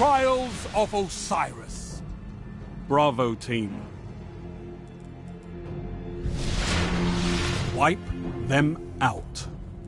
Trials of Osiris. Bravo team. Wipe them out.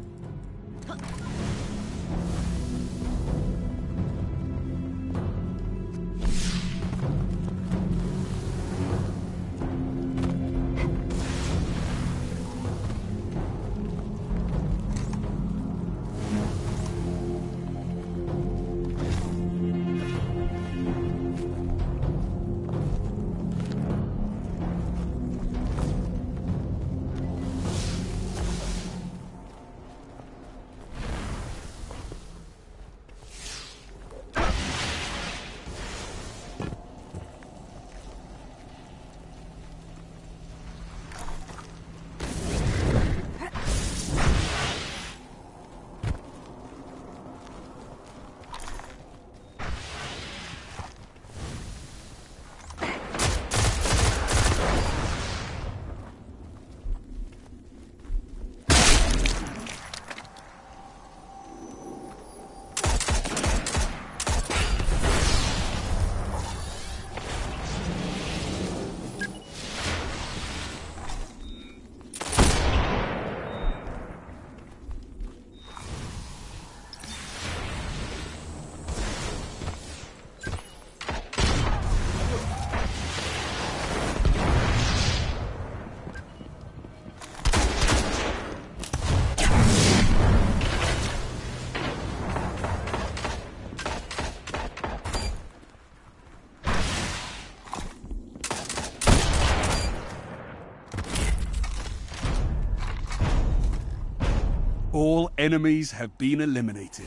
All enemies have been eliminated.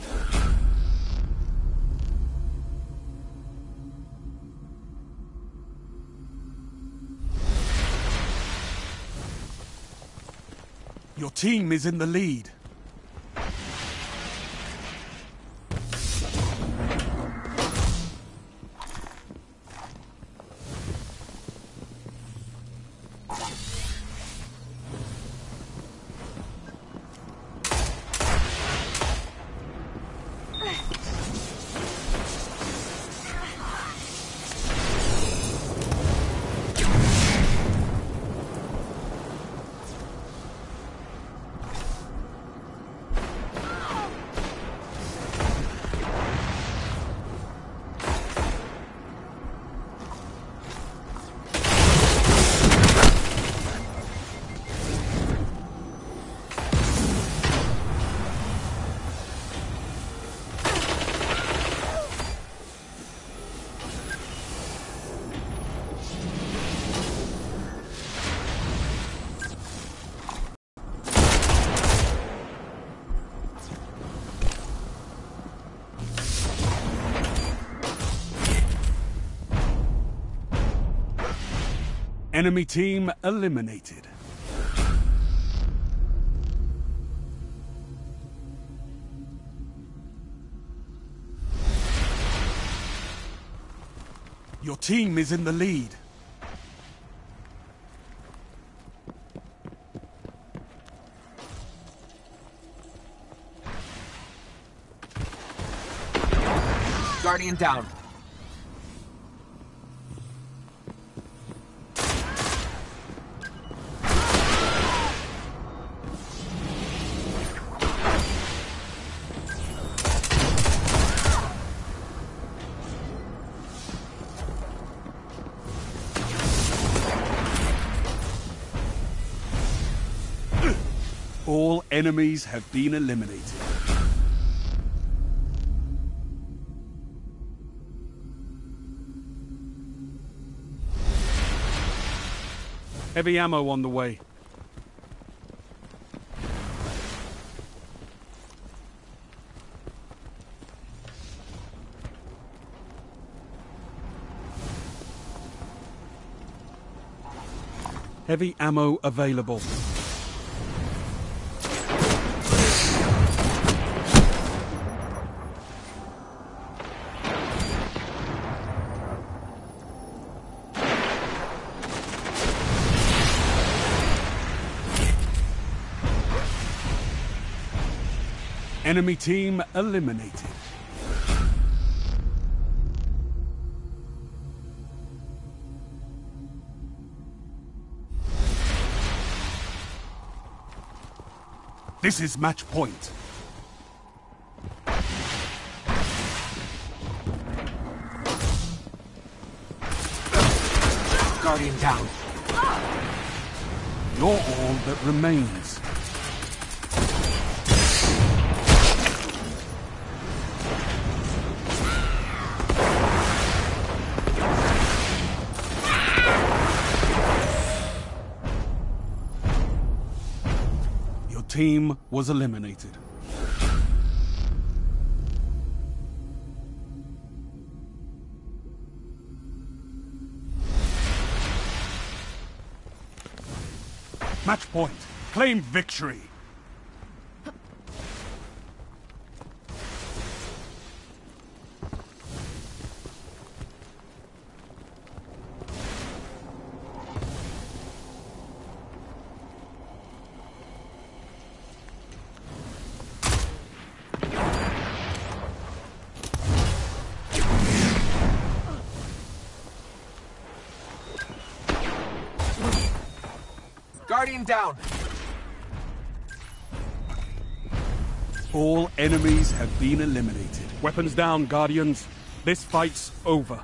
Your team is in the lead. Enemy team eliminated. Your team is in the lead. Guardian down. All enemies have been eliminated. Heavy ammo on the way. Heavy ammo available. Enemy team eliminated. This is match point. Guardian down. You're all that remains. Your team was eliminated. Match point. Claim victory. Guardian down. All enemies have been eliminated. Weapons down, Guardians. This fight's over.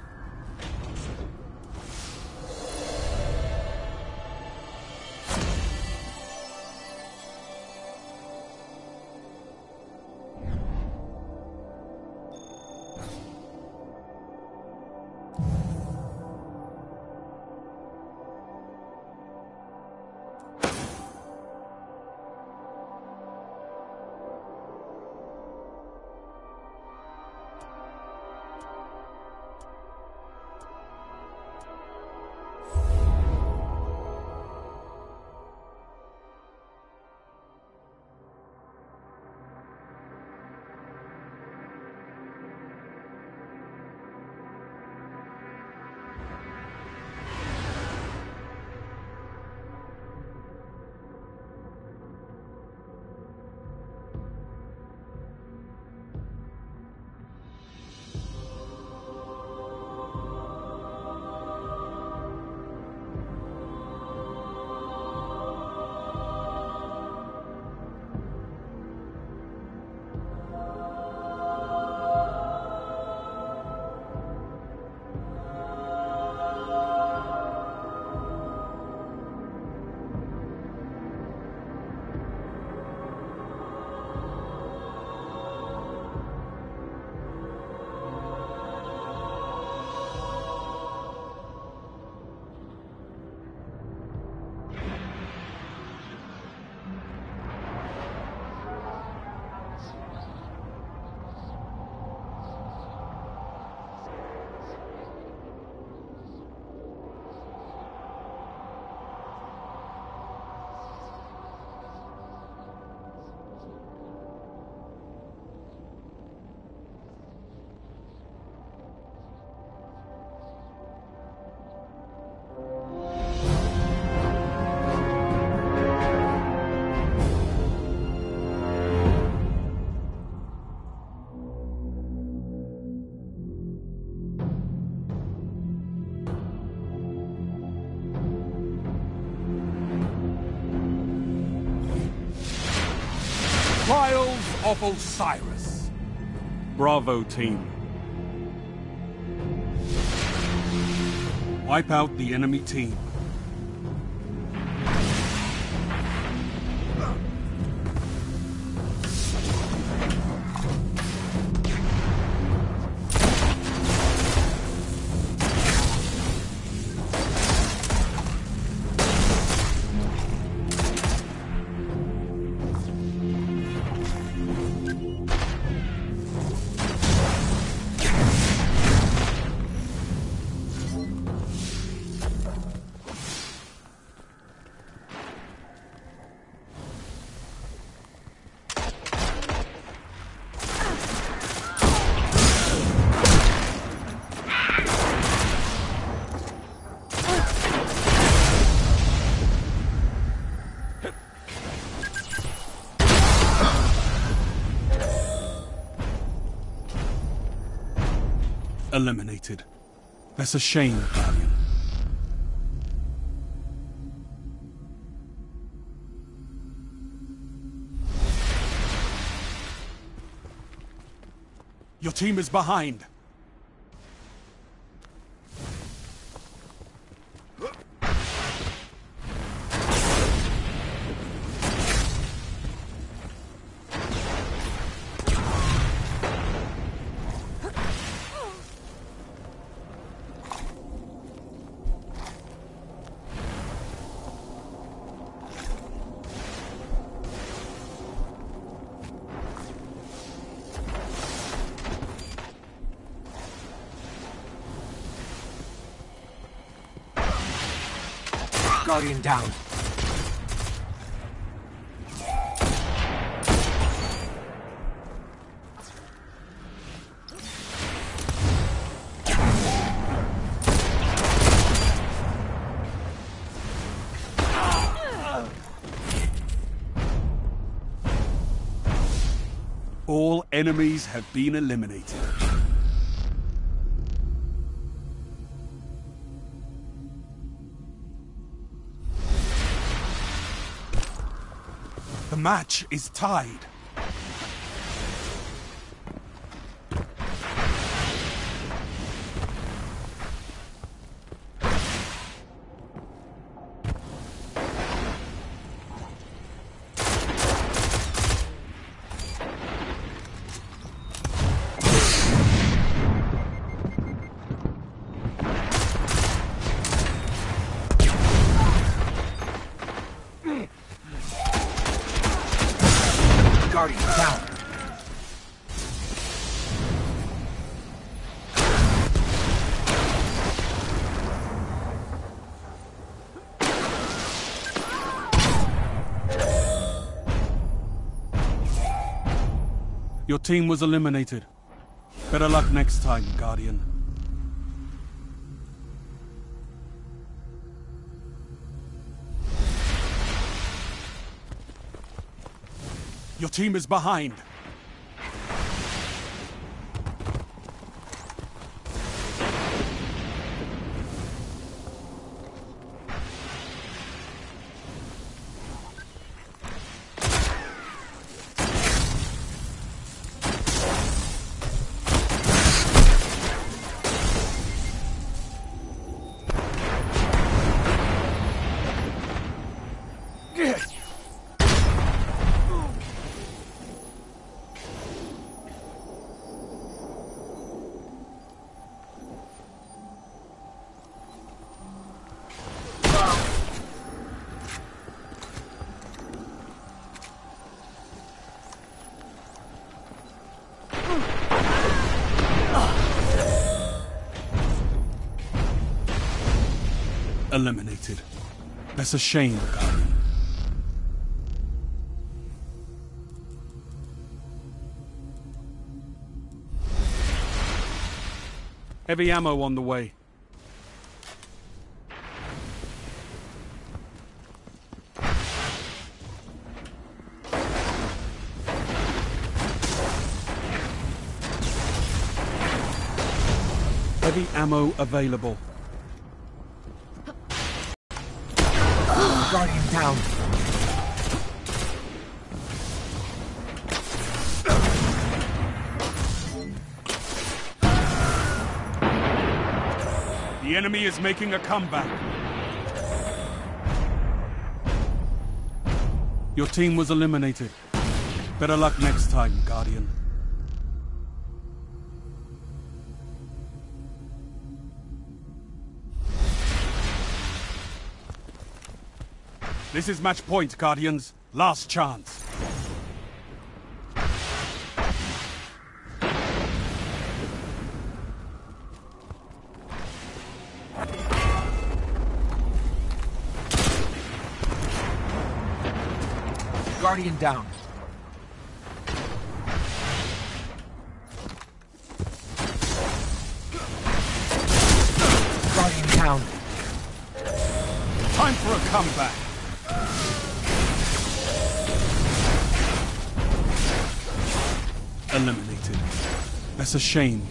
Trials of Osiris. Bravo, team. Wipe out the enemy team. Eliminated. That's a shame, Guardian. team is behind. Guardian down. All enemies have been eliminated. The match is tied. Guardian down. Your team was eliminated. Better luck next time, Guardian. Your team is behind. Eliminated. That's a shame, Guardian. Heavy ammo on the way. Heavy ammo available. Guardian down. The enemy is making a comeback. Your team was eliminated. Better luck next time, Guardian. This is match point, Guardians. Last chance. Guardian down. Guardian down. Time for a comeback. Eliminated. That's a shame.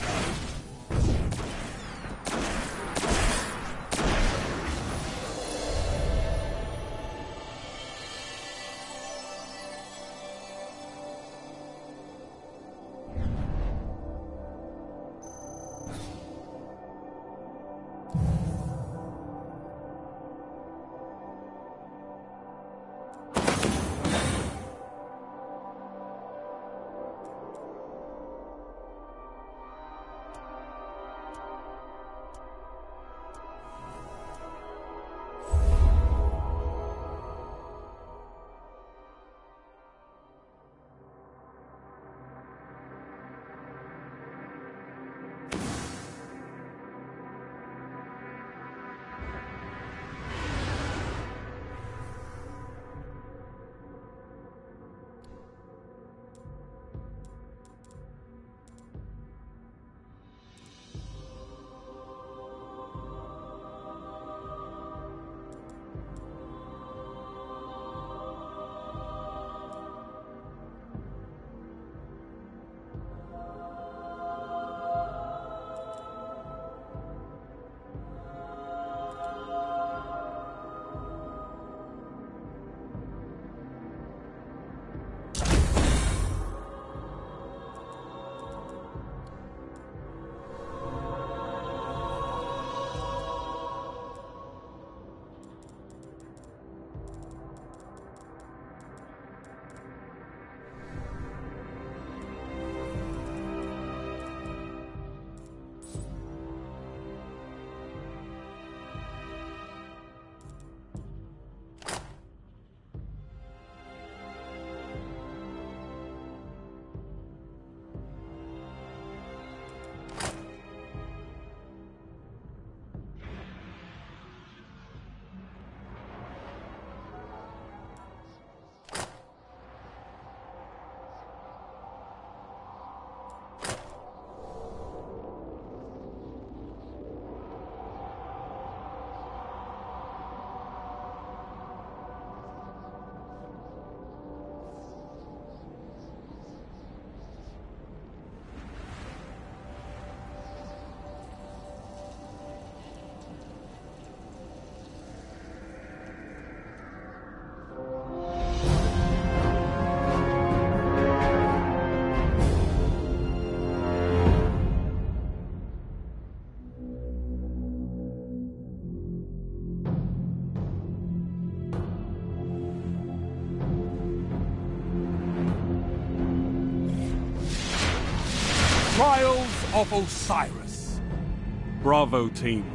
of Osiris. Bravo, team.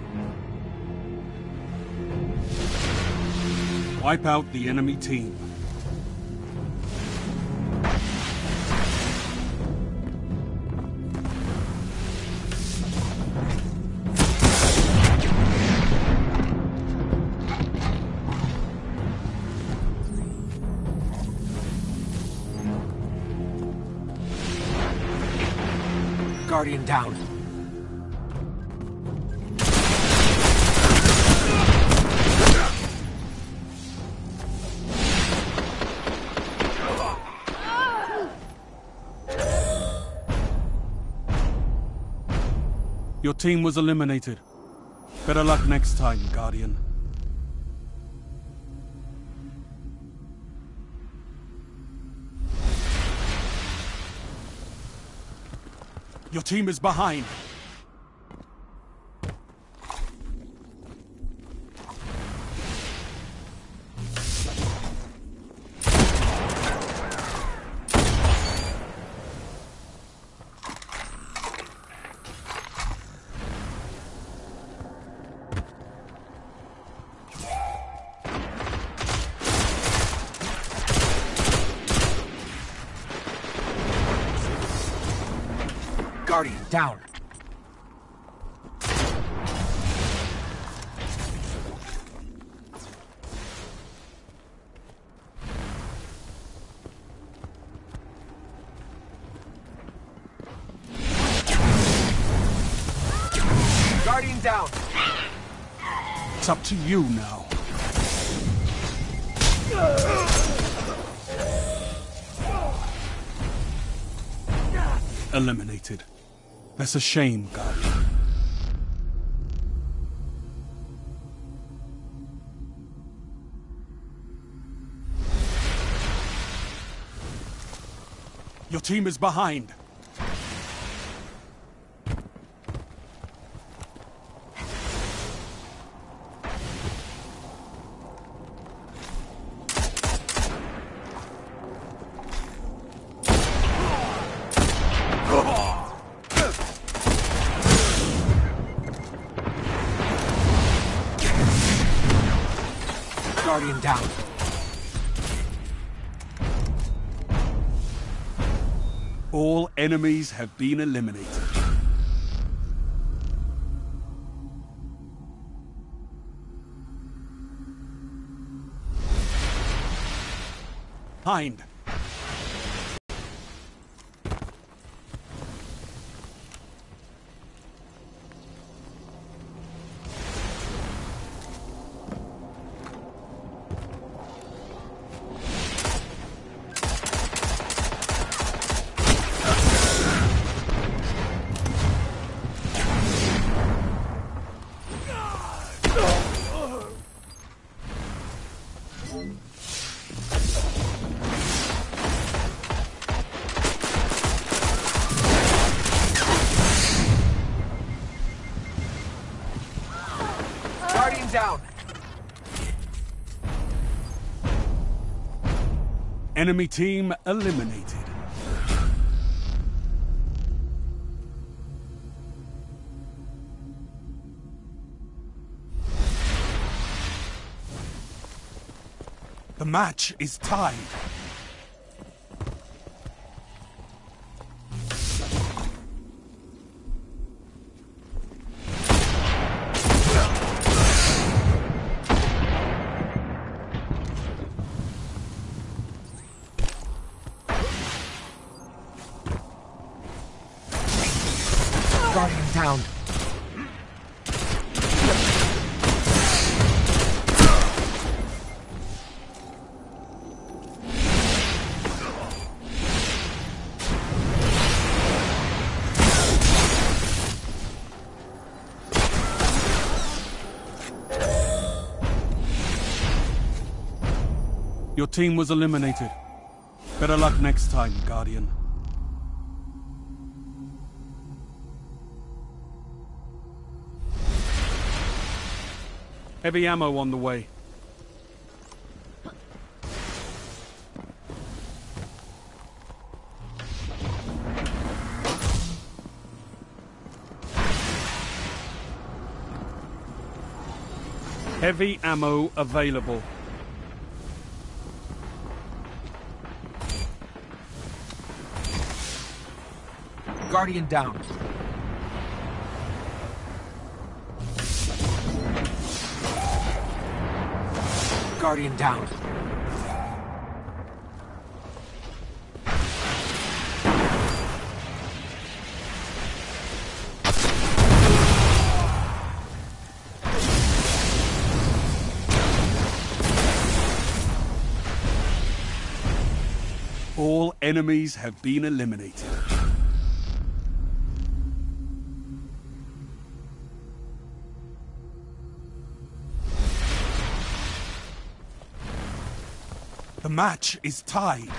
Wipe out the enemy team. Guardian down. Your team was eliminated. Better luck next time, Guardian. Your team is behind. Guardian down. Guardian down. It's up to you now. Eliminated. That's a shame, Guardian. Your team is behind. Guardian down. All enemies have been eliminated. Hind. Guardian down. Enemy team eliminated. The match is tied. Guardian down. Your team was eliminated. Better luck next time, Guardian. Heavy ammo on the way. Heavy ammo available. Guardian down. Guardian down. All enemies have been eliminated. The match is tied.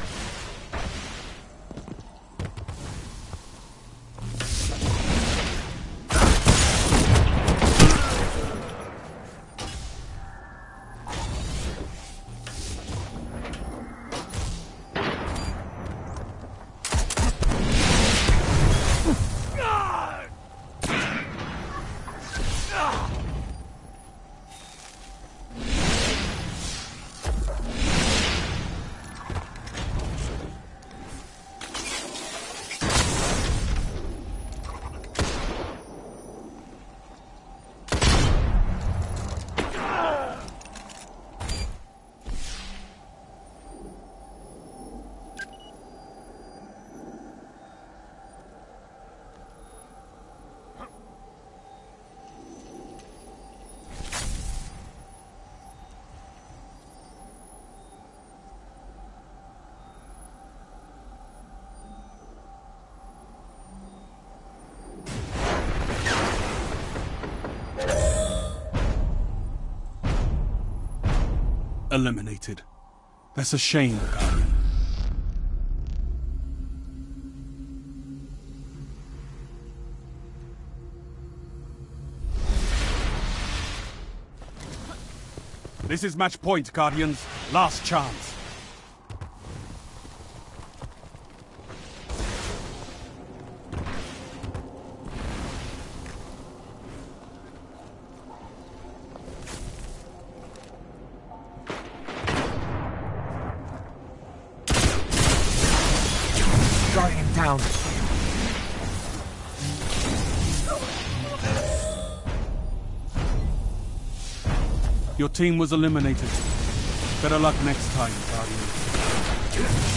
Eliminated. That's a shame, Guardian. This is match point, Guardians. Last chance. Guardian down. Your team was eliminated. Better luck next time, Guardian.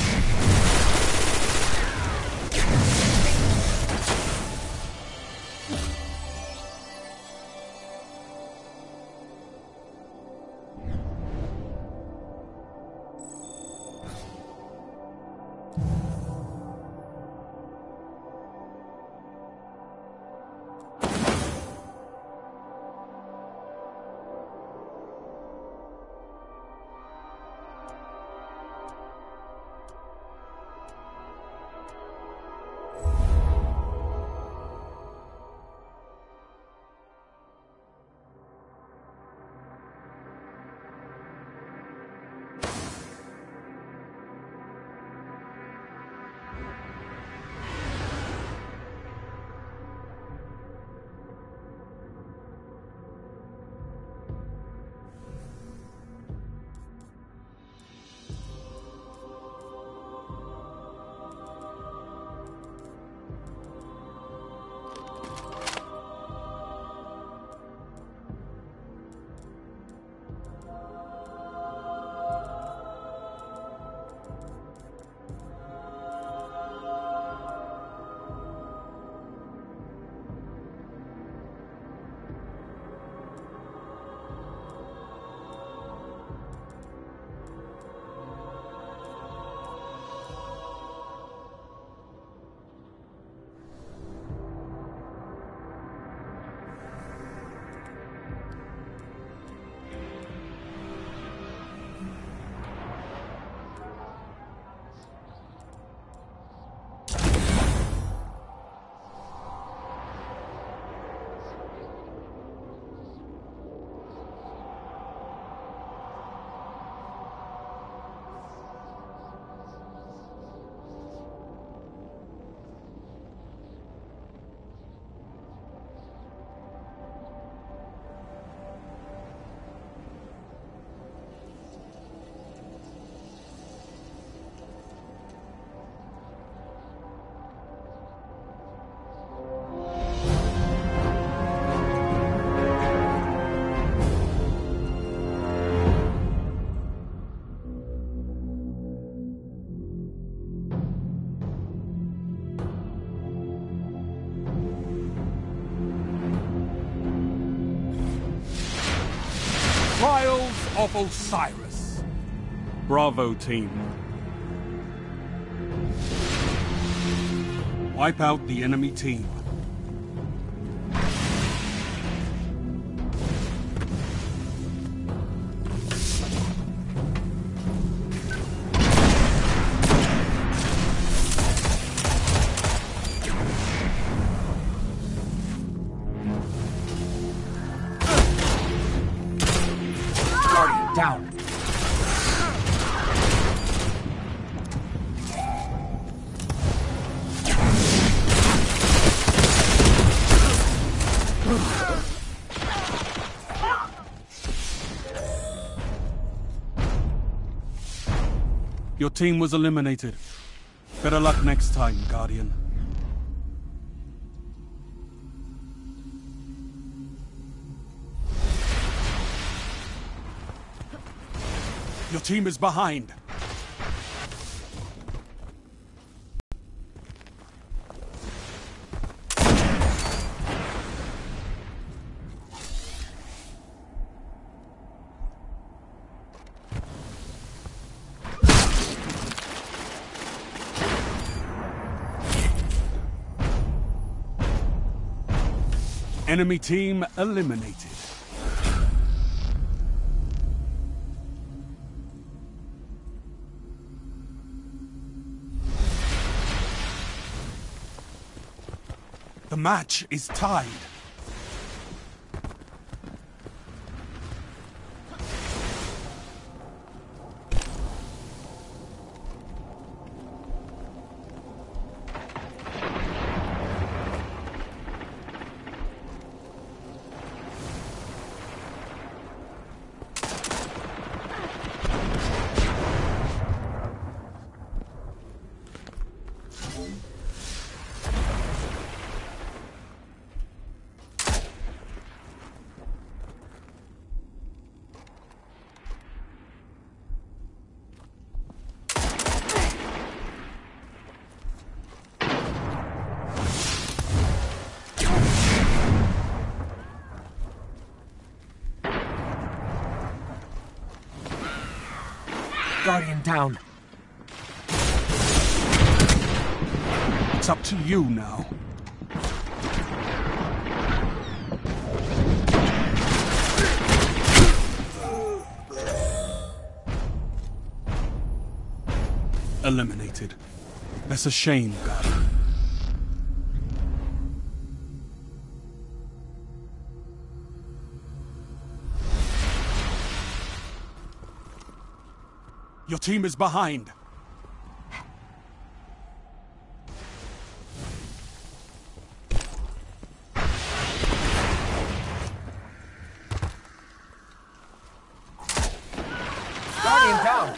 Trials of Osiris. Bravo team. Wipe out the enemy team. Guardian down. Your team was eliminated. Better luck next time, Guardian. Your team is behind. Enemy team eliminated. The match is tied. Guardian down. It's up to you now. Eliminated. That's a shame, Guardian. Your team is behind. Guardian down.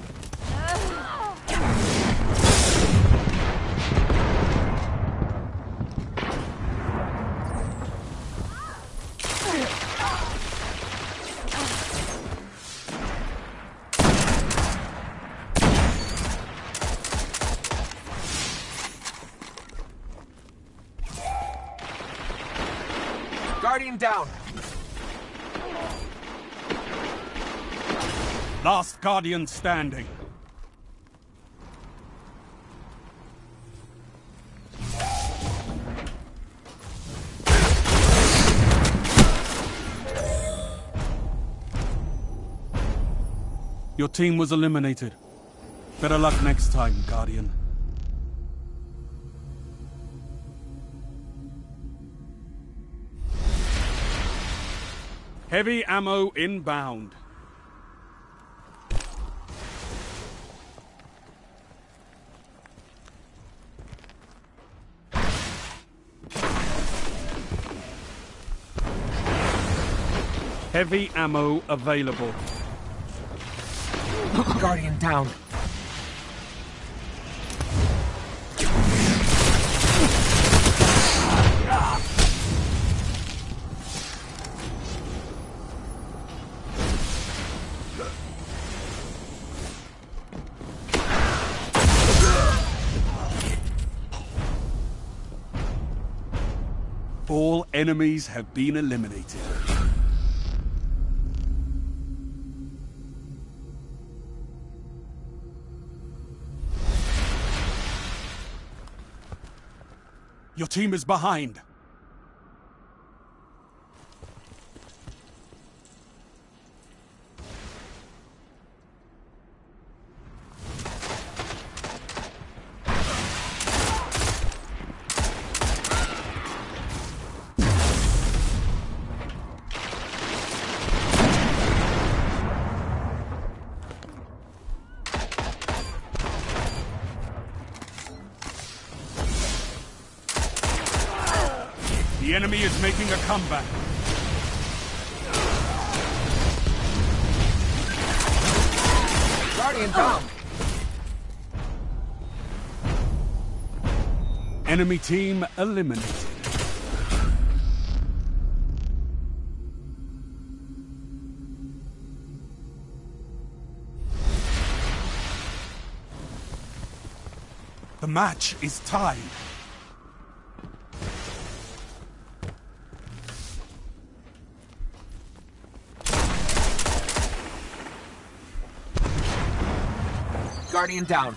Guardian down. Last Guardian standing. Your team was eliminated. Better luck next time, Guardian. Heavy ammo inbound. Heavy ammo available. Guardian down. All enemies have been eliminated. Your team is behind. The enemy is making a comeback. Guardian down. Enemy team eliminated. The match is tied. Guardian down.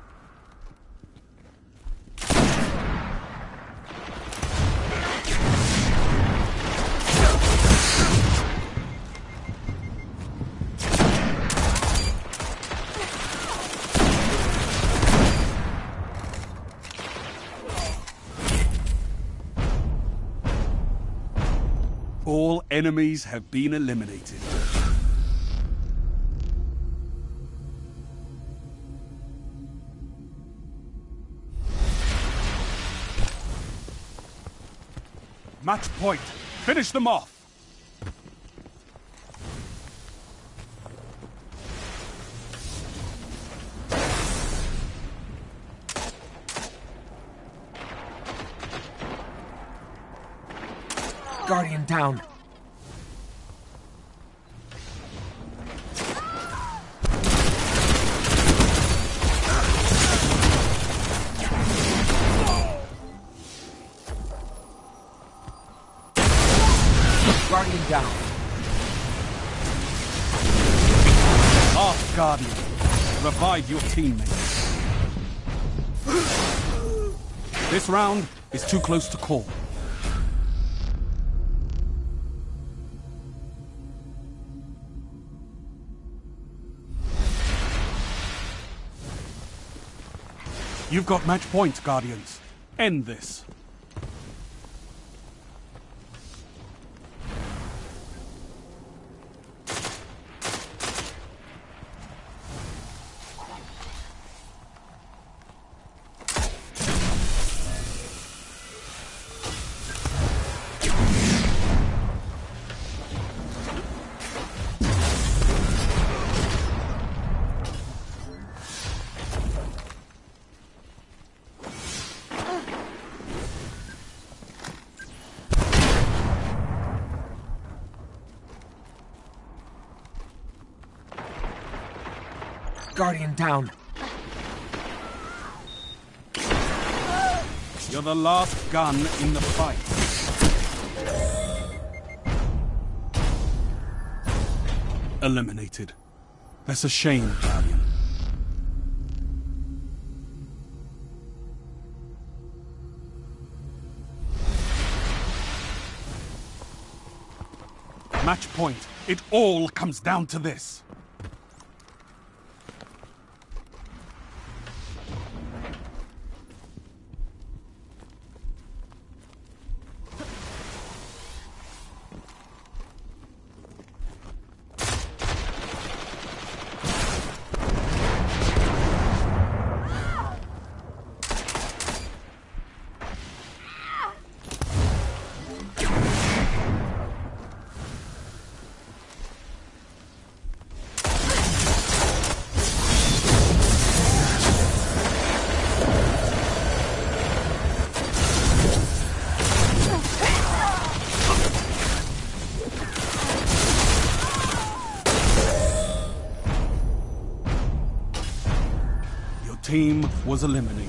All enemies have been eliminated. Match point. Finish them off. Guardian down. Guardian down. Ask Guardian. Revive your teammates. This round is too close to call. You've got match point, Guardians. End this. Guardian down. You're the last gun in the fight. Eliminated. That's a shame, Guardian. Match point. It all comes down to this. Team was eliminated.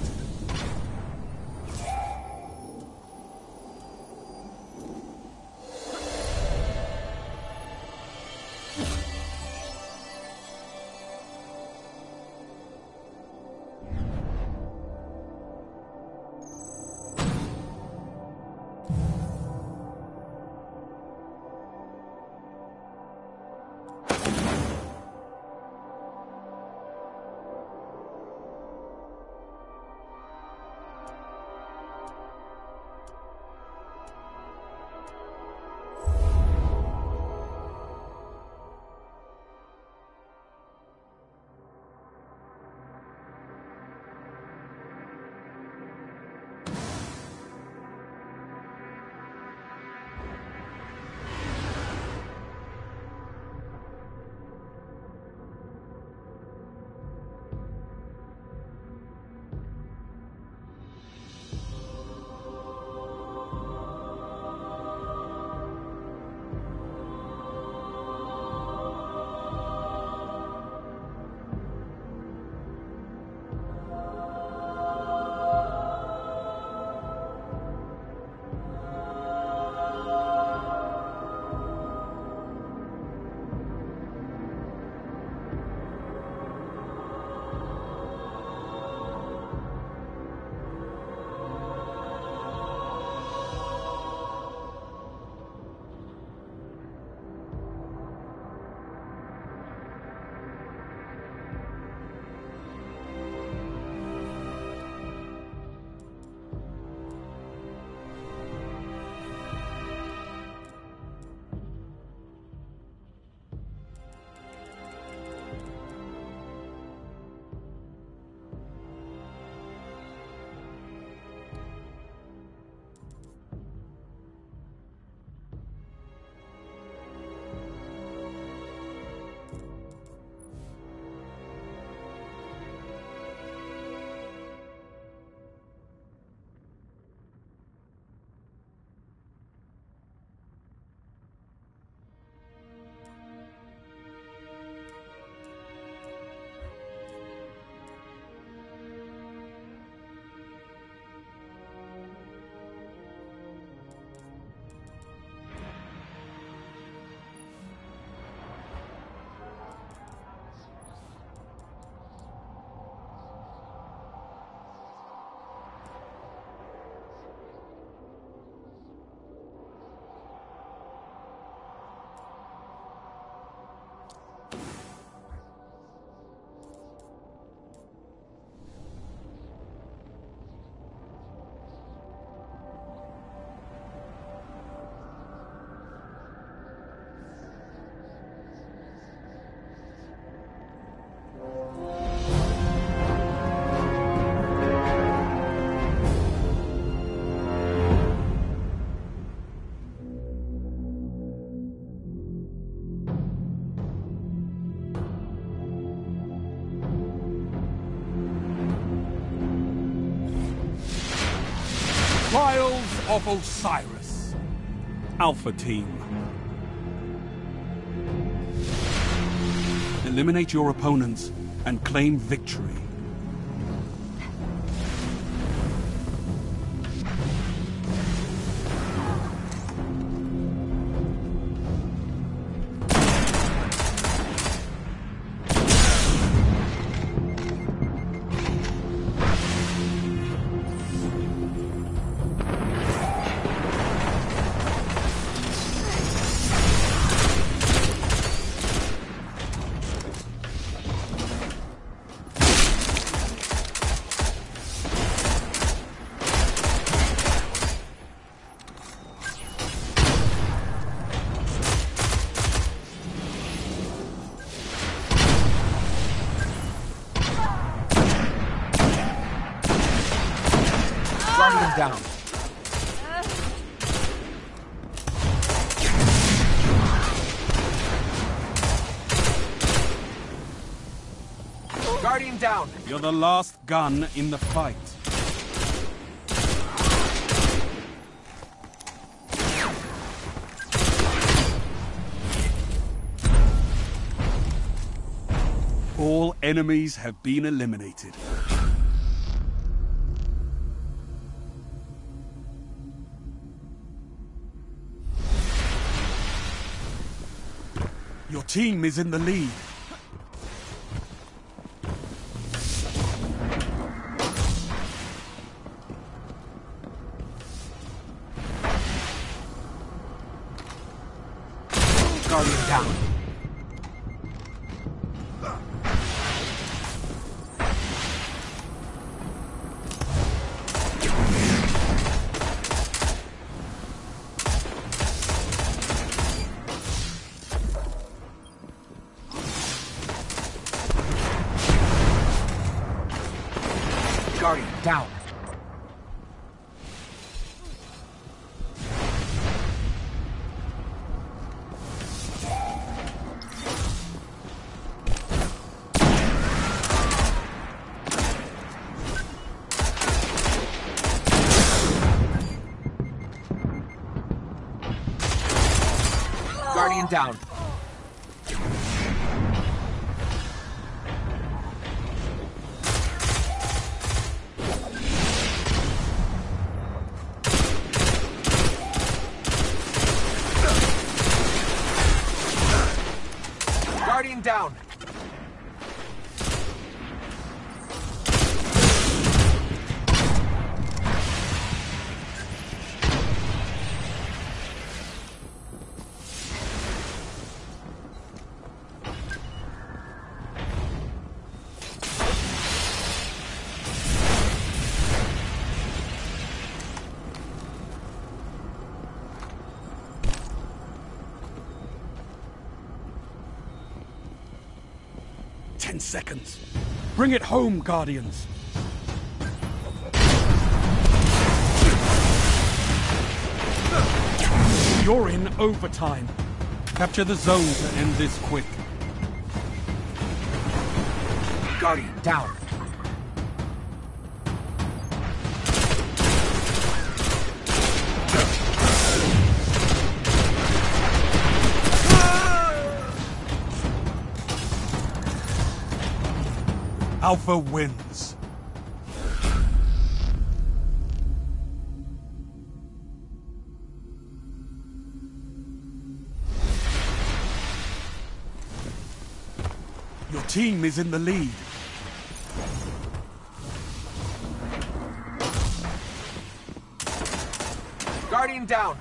of Osiris. Alpha Team. Eliminate your opponents and claim victory. Guardian down. Guardian down. You're the last gun in the fight. All enemies have been eliminated. Your team is in the lead. Guardian down. Guardian down. Guardian down. Guardian down. Seconds. Bring it home, Guardians. You're in overtime. Capture the zone to end this quick. Guardian down. Alpha wins. Your team is in the lead. Guardian down.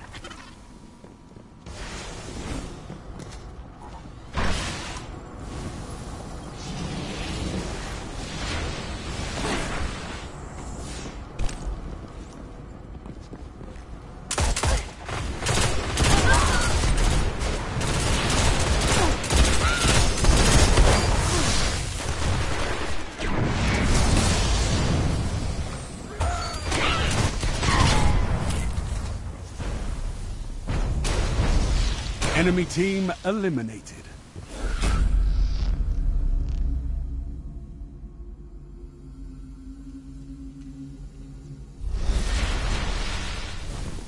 Enemy team eliminated.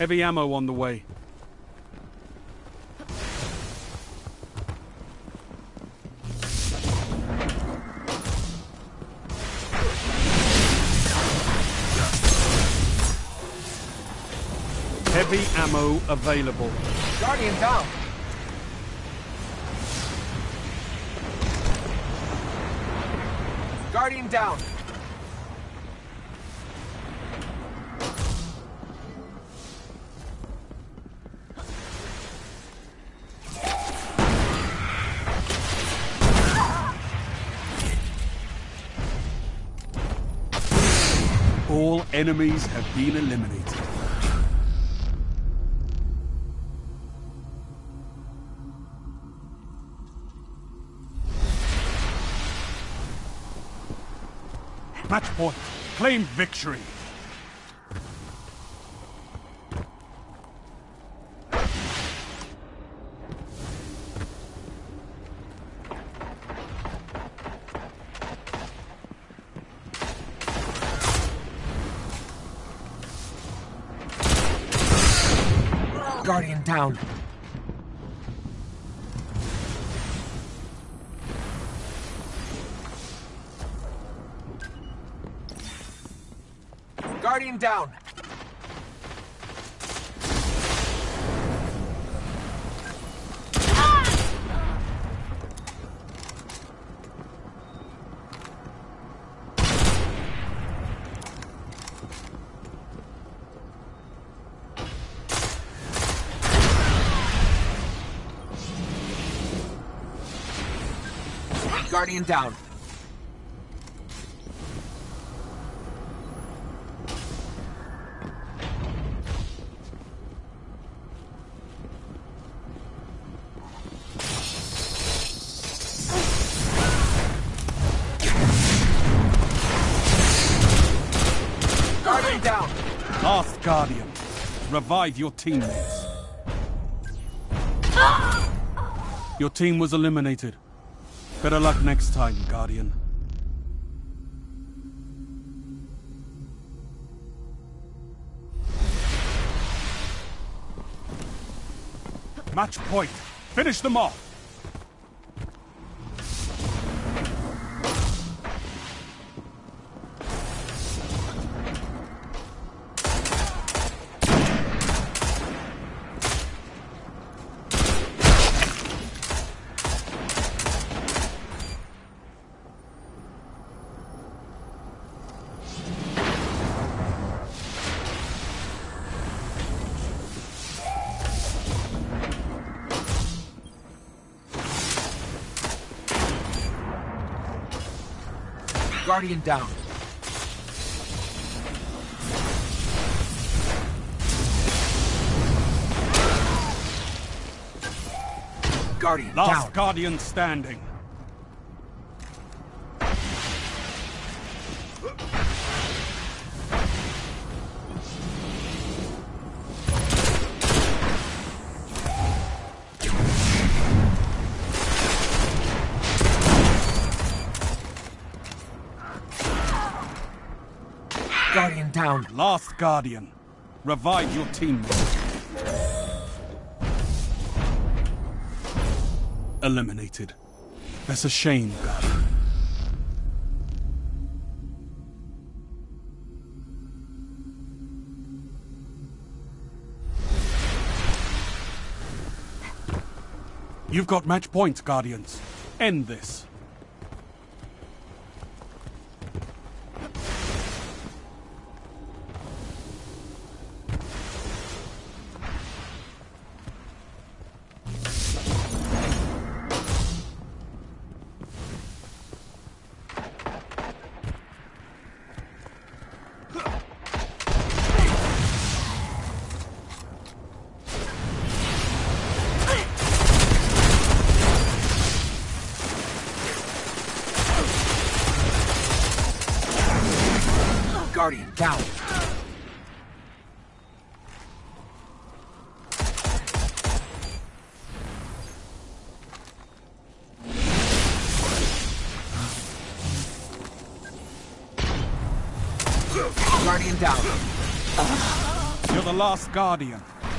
Heavy ammo on the way. Heavy ammo available. Guardian down. Guardian down. All enemies have been eliminated. Match point. Claim victory. Guardian down. Guardian down. Guardian down. Guardian down. Last Guardian. Revive your teammates. Your team was eliminated. Better luck next time, Guardian. Match point. Finish them off. Guardian down. Guardian Last down. Guardian standing. Guardian down. Last Guardian. Revive your teammates. Eliminated. That's a shame, Guardian. You've got match points, Guardians. End this. Guardian down. Guardian down. You're the last Guardian.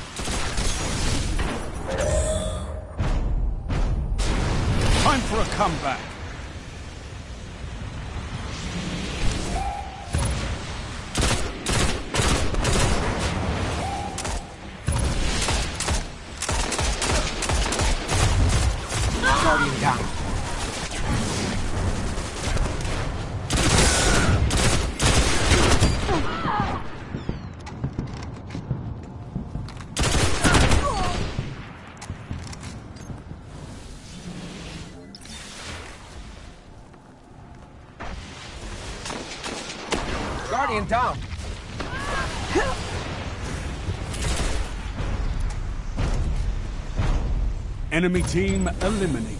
Time for a comeback. Guardian down. Guardian down. Enemy team eliminated.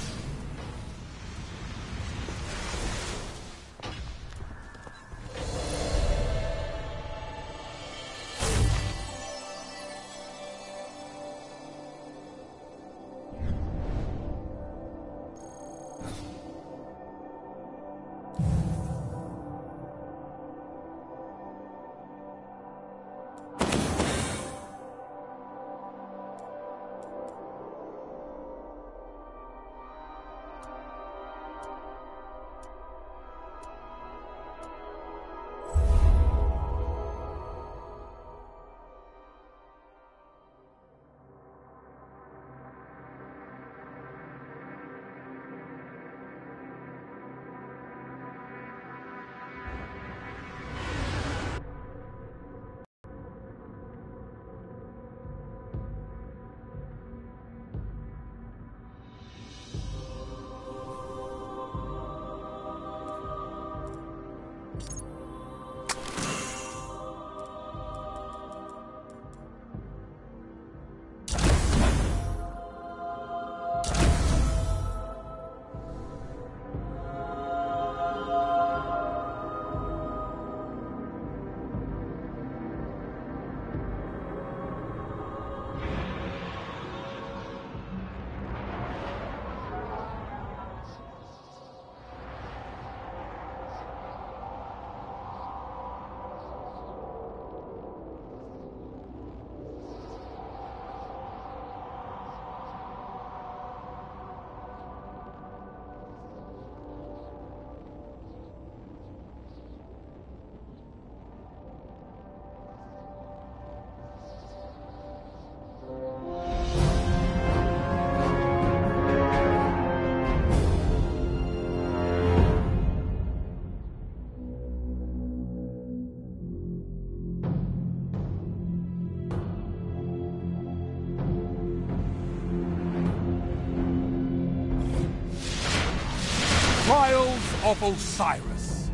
Trials of Osiris.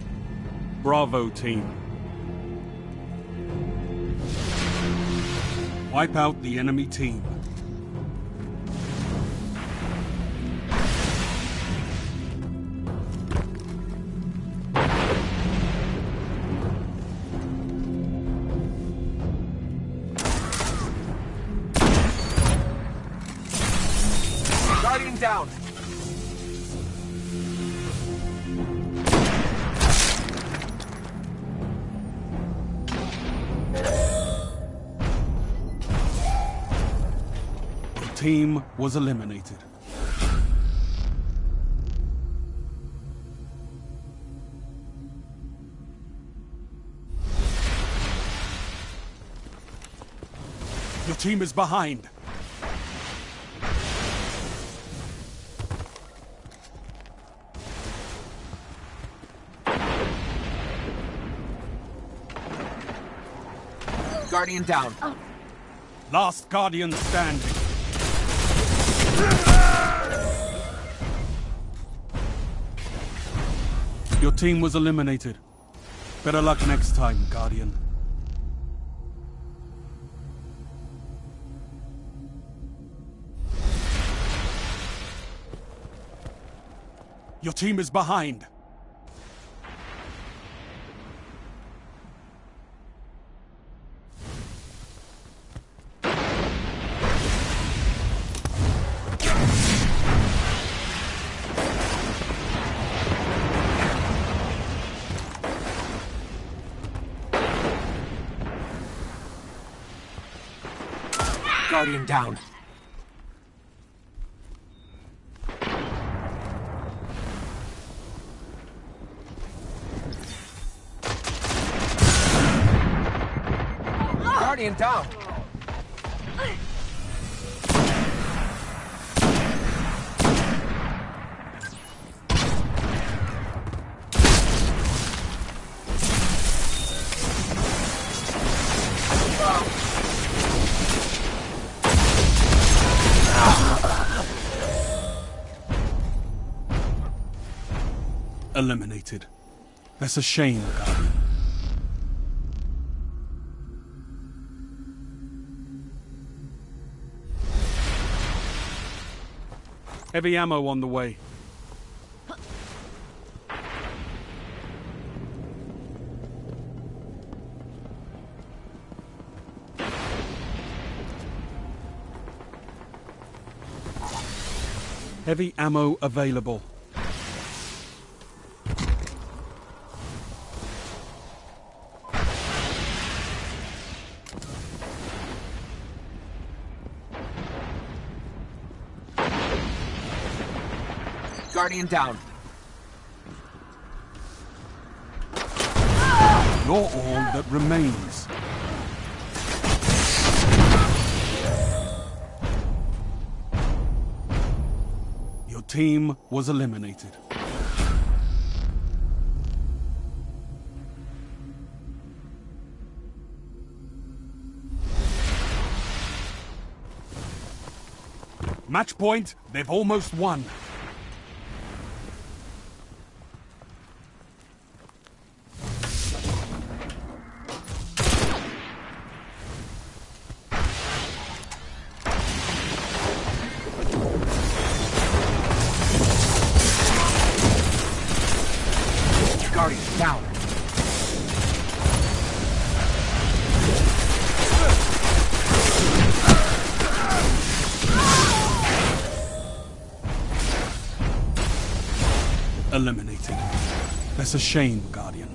Bravo team. Wipe out the enemy team. Guardian down. Team was eliminated. Your team is behind. Guardian down. Last Guardian standing. Your team was eliminated. Better luck next time, Guardian. Your team is behind. Guardian down. Guardian down. Eliminated. That's a shame, Guardian. Heavy ammo on the way. Heavy ammo available. Guardian down. You're all that remains. Your team was eliminated. Match point, they've almost won. Guardian down. Eliminated. That's a shame, Guardian.